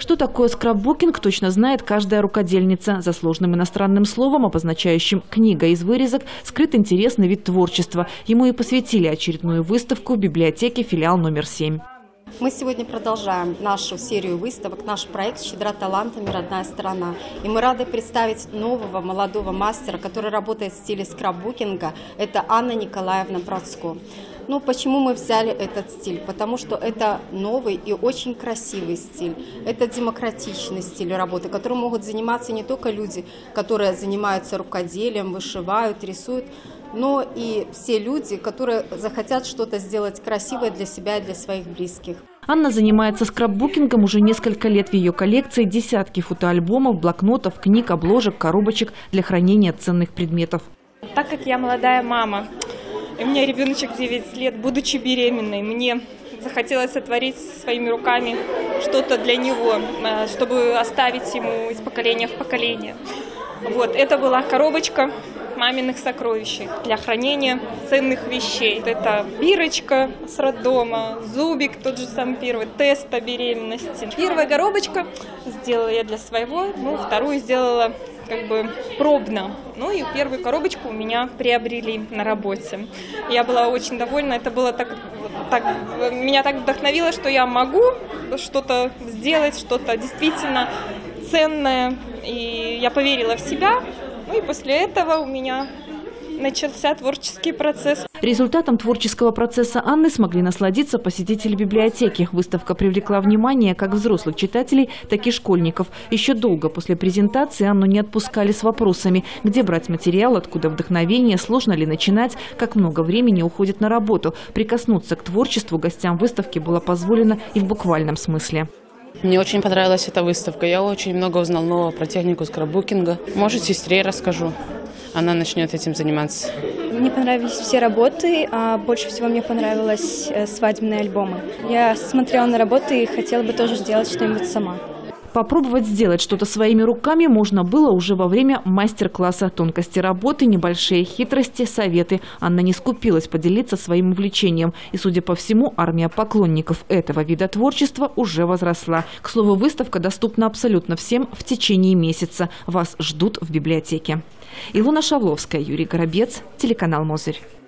Что такое скрапбукинг, точно знает каждая рукодельница. За сложным иностранным словом, обозначающим «книга из вырезок», скрыт интересный вид творчества. Ему и посвятили очередную выставку в библиотеке филиал номер 7. Мы сегодня продолжаем нашу серию выставок, наш проект «Щедра талантами. Родная сторона». И мы рады представить нового молодого мастера, который работает в стиле скрапбукинга. Это Анна Николаевна Процко. Ну, почему мы взяли этот стиль? Потому что это новый и очень красивый стиль. Это демократичный стиль работы, которым могут заниматься не только люди, которые занимаются рукоделием, вышивают, рисуют, но и все люди, которые захотят что-то сделать красивое для себя и для своих близких. Анна занимается скрапбукингом уже несколько лет. В ее коллекции десятки фотоальбомов, блокнотов, книг, обложек, коробочек для хранения ценных предметов. Так как я молодая мама, и у меня ребеночек 9 лет, будучи беременной, мне захотелось сотворить своими руками что-то для него, чтобы оставить ему из поколения в поколение. Вот, это была коробочка маминых сокровищей для хранения ценных вещей. Это бирочка с роддома, зубик, тот же самый первый, тест о беременности. Первая коробочка сделала я для своего, вторую сделала как бы пробно. И первую коробочку у меня приобрели на работе. Я была очень довольна. Это было меня так вдохновило, что я могу что-то сделать, что-то действительно ценное. И я поверила в себя. И после этого у меня начался творческий процесс. Результатом творческого процесса Анны смогли насладиться посетители библиотеки. Выставка привлекла внимание как взрослых читателей, так и школьников. Еще долго после презентации Анну не отпускали с вопросами: где брать материал, откуда вдохновение, сложно ли начинать, как много времени уходит на работу. Прикоснуться к творчеству гостям выставки было позволено и в буквальном смысле. Мне очень понравилась эта выставка. Я очень много узнал нового про технику скрапбукинга. Может, сестре расскажу. Она начнет этим заниматься. Мне понравились все работы, а больше всего мне понравились свадебные альбомы. Я смотрела на работы и хотела бы тоже сделать что-нибудь сама. Попробовать сделать что-то своими руками можно было уже во время мастер-класса. Тонкости работы, небольшие хитрости, советы. Анна не скупилась поделиться своим увлечением. И, судя по всему, армия поклонников этого вида творчества уже возросла. К слову, выставка доступна абсолютно всем в течение месяца. Вас ждут в библиотеке. Илона Шавловская, Юрий Горобец, телеканал «Мозырь».